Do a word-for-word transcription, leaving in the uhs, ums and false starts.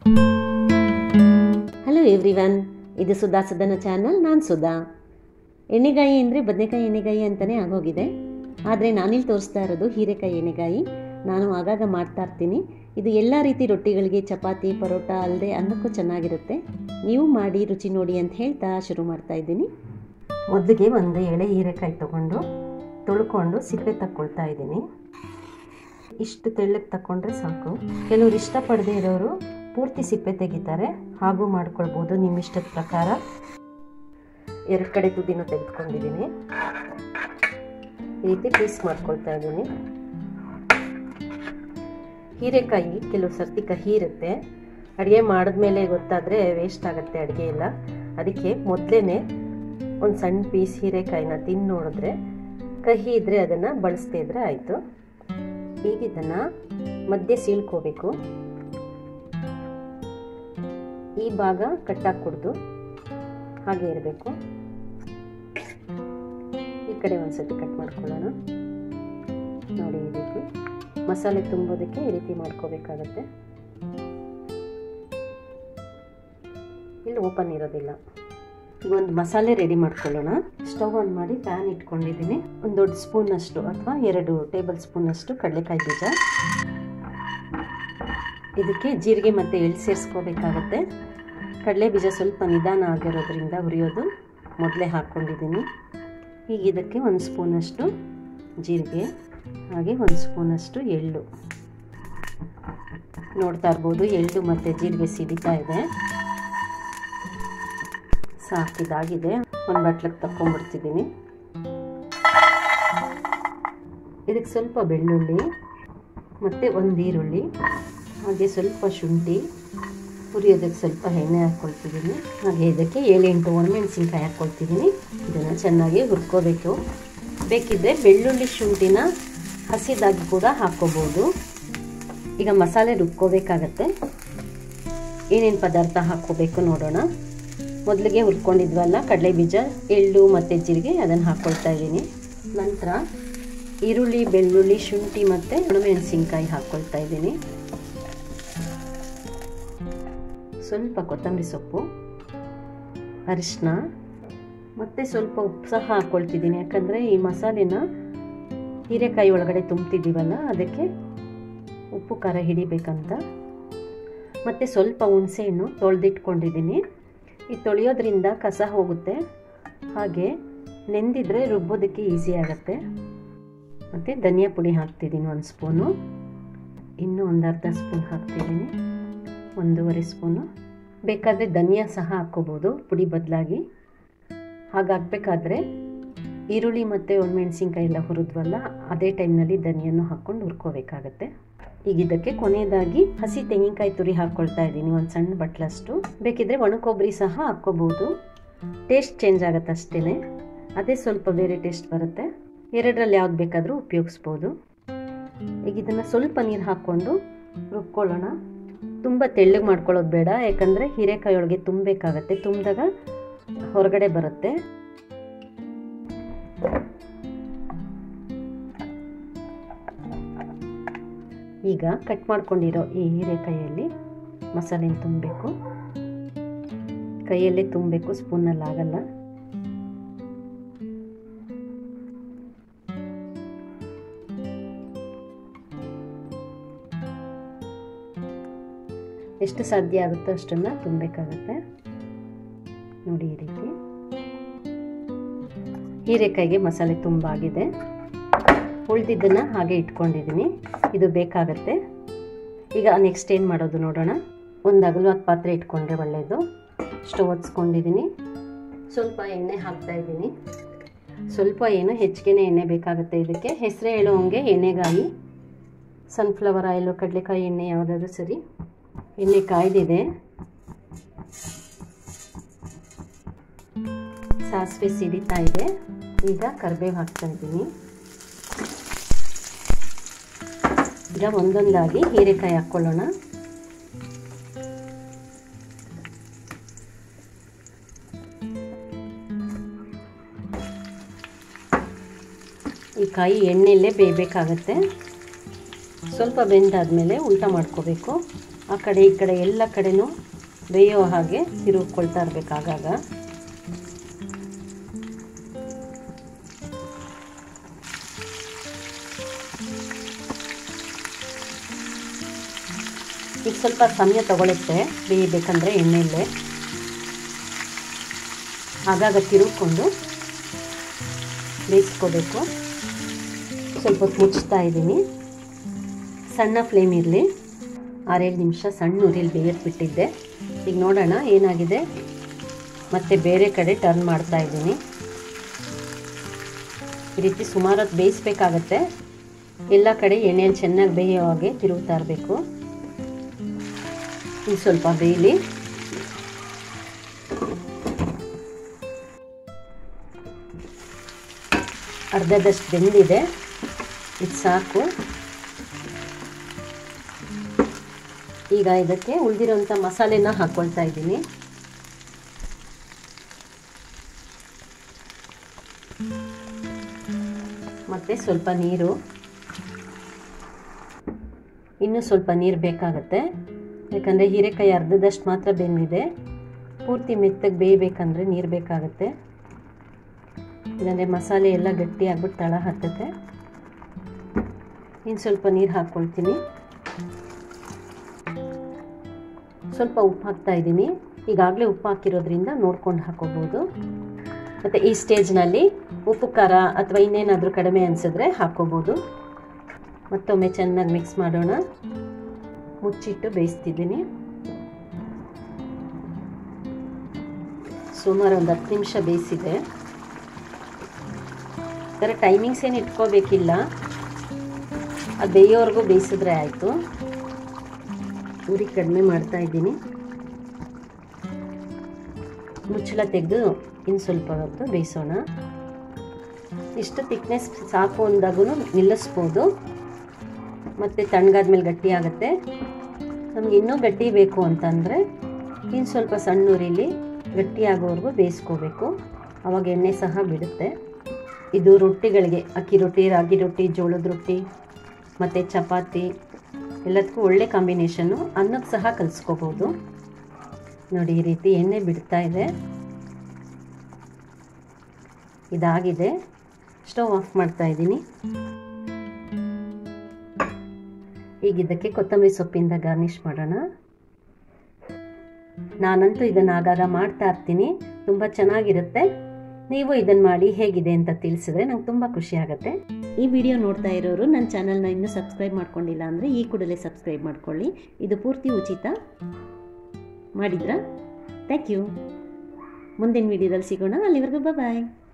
Hello everyone, ಇದು ಸುಧಾ ಸದನ channel. ನಾನು ಸುಧಾ. ಎಣ್ಣೆಗಾಯಿ ಅಂದರೆ ಬದನೆಕಾಯಿ ಎಣ್ಣೆಗಾಯಿ ಅಂತಲೇ ಆಗೋಗಿದೆ. ಆದರೆ ನಾನಿಲ್ಲಿ ತೋರಿಸ್ತಾ ಇರೋದು ಹೀರೆಕಾಯಿ ಎಣ್ಣೆಗಾಯಿ. ನಾನು ಆಗಾಗ ಮಾಡ್ತಾ ಇರ್ತೀನಿ. ಇದು ಎಲ್ಲ ರೀತಿ ರೊಟ್ಟಿಗಳಿಗೆ, ಚಪಾತಿ, ಪರೋಟ ಅಲ್ಲದೆ ಅನ್ನಕ್ಕೂ ಚೆನ್ನಾಗಿರುತ್ತೆ. ನೀವು ಮಾಡಿ ರುಚಿ ನೋಡಿ ಅಂತ ಹೇಳ್ತಾ ಶುರು ಮಾಡ್ತಾ ಇದ್ದೀನಿ. ಮೊದಲಿಗೆ ಒಂದು ಎಳೆ ಹೀರೆಕಾಯಿ ತೊಗೊಂಡು ತೊಳ್ಕೊಂಡು ಸಿಪ್ಪೆ ತಕ್ಕೊಳ್ತಾ ಇದ್ದೀನಿ. ಇಷ್ಟು ತೆಳ್ಳಗೆ ತಗೊಂಡ್ರೆ ಸಾಕು. ಕೆಲವರು ಇಷ್ಟಪಡದೇ ಇರೋರು ಪೂರ್ತಿ ಸಿಪ್ಪೆ ತೆಗಿತಾರೆ, ಹಾಗೂ ಮಾಡ್ಕೊಳ್ಬೋದು ನಿಮ್ಮ ಇಷ್ಟದ ಪ್ರಕಾರ. ಎರಡು ಕಡೆ ತುದಿನೂ ತೆಗೆದುಕೊಂಡಿದ್ದೀನಿ. ಈ ರೀತಿ ಪೀಸ್ ಮಾಡ್ಕೊಳ್ತಾ ಇದ್ದೀನಿ. ಹೀರೆಕಾಯಿ ಕೆಲವು ಸರ್ತಿ ಕಹಿ ಇರುತ್ತೆ. ಅಡುಗೆ ಮಾಡಿದ್ಮೇಲೆ ಗೊತ್ತಾದರೆ ವೇಸ್ಟ್ ಆಗುತ್ತೆ ಅಡುಗೆ ಎಲ್ಲ. ಅದಕ್ಕೆ ಮೊದಲೇ ಒಂದು ಸಣ್ಣ ಪೀಸ್ ಹೀರೆಕಾಯಿನ ತಿಂದು ನೋಡಿದ್ರೆ ಕಹಿ ಇದ್ದರೆ ಅದನ್ನು ಬಳಸ್ತಾ ಇದ್ರೆ ಆಯಿತು. ಈಗ ಇದನ್ನು ಮಧ್ಯೆ ಸೀಳ್ಕೋಬೇಕು. ಈ ಭಾಗ ಕಟ್ಟಾಕ್ಕೊಡ್ದು ಹಾಗೆ ಇರಬೇಕು. ಈ ಕಡೆ ಒಂದ್ಸತಿ ಕಟ್ ಮಾಡ್ಕೊಳ್ಳೋಣ. ನೋಡಿ, ಈ ರೀತಿ ಮಸಾಲೆ ತುಂಬೋದಕ್ಕೆ ಈ ರೀತಿ ಮಾಡ್ಕೋಬೇಕಾಗತ್ತೆ. ಇಲ್ಲಿ ಓಪನ್ ಇರೋದಿಲ್ಲ. ಈಗ ಒಂದು ಮಸಾಲೆ ರೆಡಿ ಮಾಡ್ಕೊಳ್ಳೋಣ. ಸ್ಟವ್ ಆನ್ ಮಾಡಿ ಪ್ಯಾನ್ ಇಟ್ಕೊಂಡಿದ್ದೀನಿ. ಒಂದು ದೊಡ್ಡ ಸ್ಪೂನ್ ಅಷ್ಟು ಅಥವಾ ಎರಡು ಟೇಬಲ್ ಸ್ಪೂನ್ ಅಷ್ಟು ಕಡಲೆಕಾಯಿ ಬೀಜ. ಇದಕ್ಕೆ ಜೀರಿಗೆ ಮತ್ತು ಎಳ್ಳು ಸೇರಿಸ್ಕೋಬೇಕಾಗತ್ತೆ. ಕಡಲೆ ಬೀಜ ಸ್ವಲ್ಪ ನಿಧಾನ ಆಗಿರೋದ್ರಿಂದ ಹುರಿಯೋದು ಮೊದಲೇ ಹಾಕ್ಕೊಂಡಿದ್ದೀನಿ. ಈಗ ಇದಕ್ಕೆ ಒಂದು ಸ್ಪೂನಷ್ಟು ಜೀರಿಗೆ, ಹಾಗೆ ಒಂದು ಸ್ಪೂನಷ್ಟು ಎಳ್ಳು. ನೋಡ್ತಾ ಇರ್ಬೋದು, ಎಳ್ಳು ಮತ್ತು ಜೀರಿಗೆ ಸಿಡಿತಾ ಇದೆ. ಸಾಕಿದಾಗಿದೆ. ಒಂದು ಬಟ್ಲಕ್ಕೆ ತಕ್ಕೊಂಡ್ಬಿಡ್ತಿದ್ದೀನಿ. ಇದಕ್ಕೆ ಸ್ವಲ್ಪ ಬೆಳ್ಳುಳ್ಳಿ ಮತ್ತು ಒಂದು ಈರುಳ್ಳಿ, ಹಾಗೆ ಸ್ವಲ್ಪ ಶುಂಠಿ, ಹುರಿಯೋದಕ್ಕೆ ಸ್ವಲ್ಪ ಎಣ್ಣೆ ಹಾಕ್ಕೊಳ್ತಿದ್ದೀನಿ. ಹಾಗೆ ಇದಕ್ಕೆ ಏಳೆಂಟು ಒಣಮೆಣಸಿನ್ಕಾಯಿ ಹಾಕ್ಕೊಳ್ತಿದ್ದೀನಿ. ಇದನ್ನು ಚೆನ್ನಾಗಿ ಹುರ್ಕೋಬೇಕು. ಬೇಕಿದ್ದರೆ ಬೆಳ್ಳುಳ್ಳಿ ಶುಂಠಿನ ಹಸಿದಾಗಿ ಕೂಡ ಹಾಕ್ಕೋಬೋದು. ಈಗ ಮಸಾಲೆ ರುಬ್ಕೋಬೇಕಾಗತ್ತೆ. ಏನೇನು ಪದಾರ್ಥ ಹಾಕ್ಕೋಬೇಕು ನೋಡೋಣ. ಮೊದಲಿಗೆ ಹುರ್ಕೊಂಡಿದ್ವಲ್ಲ ಕಡಲೆ ಬೀಜ, ಎಳ್ಳು ಮತ್ತು ಜೀರಿಗೆ, ಅದನ್ನು ಹಾಕ್ಕೊಳ್ತಾ ಇದ್ದೀನಿ. ನಂತರ ಈರುಳ್ಳಿ, ಬೆಳ್ಳುಳ್ಳಿ, ಶುಂಠಿ ಮತ್ತು ಒಣಮೆಣಸಿನ್ಕಾಯಿ ಹಾಕ್ಕೊಳ್ತಾ ಇದ್ದೀನಿ. ಸ್ವಲ್ಪ ಕೊತ್ತಂಬರಿ ಸೊಪ್ಪು, ಅರಿಶಿನ ಮತ್ತು ಸ್ವಲ್ಪ ಉಪ್ಪು ಸಹ ಹಾಕ್ಕೊಳ್ತಿದ್ದೀನಿ. ಯಾಕಂದರೆ ಈ ಮಸಾಲೆನ ಹೀರೆಕಾಯಿ ಒಳಗಡೆ ತುಂಬ್ತಿದ್ದೀವಲ್ಲ, ಅದಕ್ಕೆ ಉಪ್ಪು ಖಾರ ಹಿಡಿಬೇಕಂತ. ಮತ್ತು ಸ್ವಲ್ಪ ಹುಣಸೆಹಣ್ಣು ತೊಳೆದಿಟ್ಕೊಂಡಿದ್ದೀನಿ. ಈ ತೊಳೆಯೋದ್ರಿಂದ ಕಸ ಹೋಗುತ್ತೆ, ಹಾಗೆ ನೆಂದಿದ್ರೆ ರುಬ್ಬೋದಕ್ಕೆ ಈಸಿ ಆಗುತ್ತೆ. ಮತ್ತು ಧನಿಯಾ ಪುಡಿ ಹಾಕ್ತಿದ್ದೀನಿ ಒಂದು ಸ್ಪೂನು. ಇನ್ನೂ ಒಂದು ಅರ್ಧ ಸ್ಪೂನ್ ಹಾಕ್ತಿದ್ದೀನಿ, ಒಂದೂವರೆ ಸ್ಪೂನು. ಬೇಕಾದರೆ ಧನಿಯಾ ಸಹ ಹಾಕ್ಕೋಬೋದು ಪುಡಿ ಬದಲಾಗಿ. ಹಾಗಾಗಬೇಕಾದ್ರೆ ಈರುಳ್ಳಿ ಮತ್ತು ಒಣಮೆಣಸಿನ್ಕಾಯಿ ಎಲ್ಲ ಹುರಿದ್ವಲ್ಲ, ಅದೇ ಟೈಮ್ನಲ್ಲಿ ಧನಿಯನ್ನು ಹಾಕ್ಕೊಂಡು ಹುರ್ಕೋಬೇಕಾಗತ್ತೆ. ಈಗ ಇದಕ್ಕೆ ಕೊನೆಯದಾಗಿ ಹಸಿ ತೆಂಗಿನಕಾಯಿ ತುರಿ ಹಾಕ್ಕೊಳ್ತಾ ಇದ್ದೀನಿ, ಒಂದು ಸಣ್ಣ ಬಟ್ಲಷ್ಟು. ಬೇಕಿದ್ರೆ ಒಣ ಕೊಬ್ಬರಿ ಸಹ ಹಾಕ್ಕೋಬೋದು. ಟೇಸ್ಟ್ ಚೇಂಜ್ ಆಗುತ್ತೆ ಅಷ್ಟೇ, ಅದೇ ಸ್ವಲ್ಪ ಬೇರೆ ಟೇಸ್ಟ್ ಬರುತ್ತೆ. ಎರಡರಲ್ಲಿ ಯಾವ್ದು ಬೇಕಾದರೂ ಉಪಯೋಗಿಸ್ಬೋದು. ಈಗ ಇದನ್ನು ಸ್ವಲ್ಪ ನೀರು ಹಾಕ್ಕೊಂಡು ರುಬ್ಕೊಳ್ಳೋಣ. ತುಂಬ ತೆಳ್ಳಗೆ ಮಾಡ್ಕೊಳ್ಳೋದು ಬೇಡ, ಯಾಕಂದರೆ ಹೀರೆಕಾಯಿ ಒಳಗೆ ತುಂಬಬೇಕಾಗತ್ತೆ. ತುಂಬಿದಾಗ ಹೊರಗಡೆ ಬರುತ್ತೆ. ಈಗ ಕಟ್ ಮಾಡ್ಕೊಂಡಿರೋ ಈ ಹೀರೆಕಾಯಲ್ಲಿ ಮಸಾಲೆನ ತುಂಬಬೇಕು. ಕೈಯಲ್ಲೇ ತುಂಬಬೇಕು, ಸ್ಪೂನಲ್ಲಿ ಆಗಲ್ಲ. ಎಷ್ಟು ಸಾಧ್ಯ ಆಗುತ್ತೋ ಅಷ್ಟನ್ನು ತುಂಬಬೇಕಾಗತ್ತೆ. ನೋಡಿ, ಈ ರೀತಿ ಹೀರೆಕಾಯಿಗೆ ಮಸಾಲೆ ತುಂಬಾಗಿದೆ. ಉಳಿದಿದ್ದನ್ನು ಹಾಗೆ ಇಟ್ಕೊಂಡಿದ್ದೀನಿ. ಇದು ಬೇಕಾಗತ್ತೆ. ಈಗ ನೆಕ್ಸ್ಟ್ ಏನು ಮಾಡೋದು ನೋಡೋಣ. ಒಂದು ಅಗಲವಾದ ಪಾತ್ರೆ ಇಟ್ಕೊಂಡ್ರೆ ಒಳ್ಳೆಯದು. ಸ್ಟವ್ ಹಚ್ಕೊಂಡಿದ್ದೀನಿ. ಸ್ವಲ್ಪ ಎಣ್ಣೆ ಹಾಕ್ತಾ ಇದ್ದೀನಿ. ಸ್ವಲ್ಪ ಏನು ಹೆಚ್ಚಿಗೆ ಎಣ್ಣೆ ಬೇಕಾಗುತ್ತೆ ಇದಕ್ಕೆ. ಹೆಸರೇ ಹೇಳೋ ಹಂಗೆ ಎಣ್ಣೆಗಾಯಿ, ಸನ್ಫ್ಲವರ್ ಆಯಿಲು, ಕಡಲೆಕಾಯಿ ಎಣ್ಣೆ ಯಾವುದಾದ್ರೂ ಸರಿ. ಎಣ್ಣೆ ಕಾಯ್ದಿದೆ. ಸಾಸಿವೆ ಸಿಡಿತಾ ಇದೆ. ಈಗ ಕರಿಬೇವು ಹಾಕ್ತಾ ಇದ್ದೀನಿ. ಈಗ ಒಂದೊಂದಾಗಿ ಹೀರೆಕಾಯಿ ಹಾಕ್ಕೊಳ್ಳೋಣ. ಈ ಕಾಯಿ ಎಣ್ಣೆಯಲ್ಲೇ ಬೇಯಬೇಕಾಗತ್ತೆ. ಸ್ವಲ್ಪ ಬೆಂದಾದ್ಮೇಲೆ ಉಲ್ಟಾ ಮಾಡ್ಕೋಬೇಕು. ಆ ಕಡೆ ಈ ಕಡೆ ಎಲ್ಲ ಕಡೆನೂ ಬೇಯೋ ಹಾಗೆ ತಿರುಗಿಕೊಳ್ತಾ ಇರಬೇಕು ಆಗಾಗ. ಈಗ ಸ್ವಲ್ಪ ಸಮಯ ತಗೊಳುತ್ತೆ ಬೇಯಬೇಕಂದ್ರೆ ಎಣ್ಣೆಯಲ್ಲೇ. ಆಗಾಗ ತಿರುಗಿಕೊಂಡು ಬೇಯಿಸ್ಕೋಬೇಕು. ಸ್ವಲ್ಪ ಹೊತ್ತು ಮುಚ್ತಾ ಇದ್ದೀನಿ. ಸಣ್ಣ ಫ್ಲೇಮ್ ಇರಲಿ. ಆರೇಳು ನಿಮಿಷ ಸಣ್ಣ ಉರಿಯಲ್ಲಿ ಬೇಯಕ್ಕೆ ಬಿಟ್ಟಿದ್ದೆ. ಈಗ ನೋಡೋಣ ಏನಾಗಿದೆ. ಮತ್ತೆ ಬೇರೆ ಕಡೆ ಟರ್ನ್ ಮಾಡ್ತಾ ಇದ್ದೀನಿ. ಈ ರೀತಿ ಸುಮಾರು ಹೊತ್ತು ಬೇಯಿಸ್ಬೇಕಾಗತ್ತೆ. ಎಲ್ಲ ಕಡೆ ಎಣ್ಣೆಯಲ್ಲಿ ಚೆನ್ನಾಗಿ ಬೇಯೋ ಹಾಗೆ ತಿರುಗ್ತಾ ಇರಬೇಕು. ಈಗ ಸ್ವಲ್ಪ ಬೇಯಲಿ. ಅರ್ಧದಷ್ಟು ಬೆಂದಿದೆ. ಇದು ಸಾಕು. ಈಗ ಇದಕ್ಕೆ ಉಳಿದಿರೋಂಥ ಮಸಾಲೆನ ಹಾಕ್ಕೊಳ್ತಾ ಇದ್ದೀನಿ. ಮತ್ತು ಸ್ವಲ್ಪ ನೀರು. ಇನ್ನೂ ಸ್ವಲ್ಪ ನೀರು ಬೇಕಾಗುತ್ತೆ. ಯಾಕಂದರೆ ಹೀರೆಕಾಯಿ ಅರ್ಧದಷ್ಟು ಮಾತ್ರ ಬೆಂದಿದೆ. ಪೂರ್ತಿ ಮೆತ್ತಗೆ ಬೇಯಬೇಕಂದ್ರೆ ನೀರು ಬೇಕಾಗುತ್ತೆ. ಇಲ್ಲಾಂದರೆ ಮಸಾಲೆ ಎಲ್ಲ ಗಟ್ಟಿ ಆಗ್ಬಿಟ್ಟು ತಳ ಹತ್ತುತ್ತೆ. ಇನ್ನು ಸ್ವಲ್ಪ ನೀರು ಹಾಕ್ಕೊಳ್ತೀನಿ. ಸ್ವಲ್ಪ ಉಪ್ಪು ಹಾಕ್ತಾ ಇದ್ದೀನಿ. ಈಗಾಗಲೇ ಉಪ್ಪು ಹಾಕಿರೋದ್ರಿಂದ ನೋಡ್ಕೊಂಡು ಹಾಕೋಬೋದು. ಮತ್ತು ಈ ಸ್ಟೇಜ್ನಲ್ಲಿ ಉಪ್ಪು ಖಾರ ಅಥವಾ ಇನ್ನೇನಾದರೂ ಕಡಿಮೆ ಅನಿಸಿದ್ರೆ ಹಾಕ್ಕೋಬೋದು. ಮತ್ತೊಮ್ಮೆ ಚೆನ್ನಾಗಿ ಮಿಕ್ಸ್ ಮಾಡೋಣ. ಮುಚ್ಚಿಟ್ಟು ಬೇಯಿಸ್ತಿದ್ದೀನಿ. ಸುಮಾರು ಒಂದು ಹತ್ತು ನಿಮಿಷ ಬೇಯಿಸಿದೆ. ಥರ ಟೈಮಿಂಗ್ಸ್ ಏನು ಇಟ್ಕೋಬೇಕಿಲ್ಲ. ಅದು ಬೇಯೋವರೆಗೂ ಬೇಯಿಸಿದ್ರೆ ಆಯಿತು. ಉರಿ ಕಡಿಮೆ ಮಾಡ್ತಾ ಇದ್ದೀನಿ. ಮುಚ್ಚಳ ತೆಗೆದು ಇನ್ನು ಸ್ವಲ್ಪ ಹೊತ್ತು ಬೇಯಿಸೋಣ. ಇಷ್ಟು ತಿಕ್ನೆಸ್ ಸಾಕು ಅಂದಾಗೂ ನಿಲ್ಲಿಸ್ಬೋದು. ಮತ್ತು ತಣ್ಣಗಾದ್ಮೇಲೆ ಗಟ್ಟಿ ಆಗುತ್ತೆ. ನಮ್ಗೆ ಇನ್ನೂ ಗಟ್ಟಿ ಬೇಕು ಅಂತಂದರೆ ಇನ್ನು ಸ್ವಲ್ಪ ಸಣ್ಣ ಉರಿಲಿ ಗಟ್ಟಿ ಆಗೋವರೆಗೂ ಬೇಯಿಸ್ಕೋಬೇಕು. ಆವಾಗ ಎಣ್ಣೆ ಸಹ ಬಿಡುತ್ತೆ. ಇದು ರೊಟ್ಟಿಗಳಿಗೆ, ಅಕ್ಕಿ ರೊಟ್ಟಿ, ರಾಗಿ ರೊಟ್ಟಿ, ಜೋಳದ ರೊಟ್ಟಿ ಮತ್ತು ಚಪಾತಿ ಎಲ್ಲದಕ್ಕೂ ಒಳ್ಳೆ ಕಾಂಬಿನೇಷನ್ನು. ಅನ್ನಕ್ಕೆ ಸಹ ಕಲಿಸ್ಕೋಬೋದು. ನೋಡಿ ಈ ರೀತಿ ಎಣ್ಣೆ ಬಿಡ್ತಾ ಇದೆ. ಇದಾಗಿದೆ. ಸ್ಟವ್ ಆಫ್ ಮಾಡ್ತಾ ಇದ್ದೀನಿ. ಈಗ ಇದಕ್ಕೆ ಕೊತ್ತಂಬರಿ ಸೊಪ್ಪಿಂದ ಗಾರ್ನಿಷ್ ಮಾಡೋಣ. ನಾನಂತೂ ಇದನ್ನು ಆಗಾಗ ಮಾಡ್ತಾ ಇರ್ತೀನಿ. ತುಂಬ ಚೆನ್ನಾಗಿರುತ್ತೆ. ನೀವು ಇದನ್ನು ಮಾಡಿ ಹೇಗಿದೆ ಅಂತ ತಿಳಿಸಿದ್ರೆ ನಂಗೆ ತುಂಬ ಖುಷಿ ಆಗುತ್ತೆ. ಈ ವಿಡಿಯೋ ನೋಡ್ತಾ ಇರೋರು ನನ್ನ ಚಾನಲ್ನ ಇನ್ನೂ ಸಬ್ಸ್ಕ್ರೈಬ್ ಮಾಡ್ಕೊಂಡಿಲ್ಲ ಅಂದರೆ ಈ ಕೂಡಲೇ ಸಬ್ಸ್ಕ್ರೈಬ್ ಮಾಡ್ಕೊಳ್ಳಿ. ಇದು ಪೂರ್ತಿ ಉಚಿತ. ಮಾಡಿದ್ರಾ? Thank you. ಮುಂದಿನ ವಿಡಿಯೋದಲ್ಲಿ ಸಿಗೋಣ. ಅಲ್ಲಿವರೆಗೂ ಬಾಯ್.